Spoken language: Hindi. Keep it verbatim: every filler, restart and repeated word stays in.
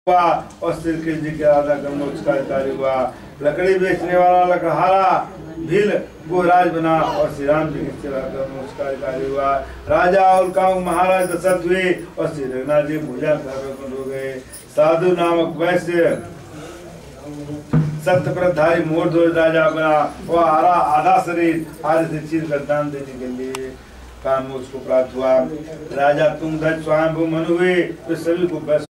हुआ और श्री कृष्ण जी के राधा का मोक्ष का कार्य हुआ। लकड़ी बेचने वाला लकड़हारा भील गोराज बना और श्री राम जी के सेवा का मोक्ष का कार्य हुआ। राजा और काऊ महाराज दशरथ हुए और श्री रघुनाथ जी भुजा हो गए। साधु नामक वैश्य सत्य प्रधारी मोर ध्वज राजा बना और आरा आधा शरीर आधे से चीर कर दान देने के लिए काम मोक्ष को प्राप्त हुआ। राजा तुंगध्वज स्वयंभू मनु हुए तो सभी को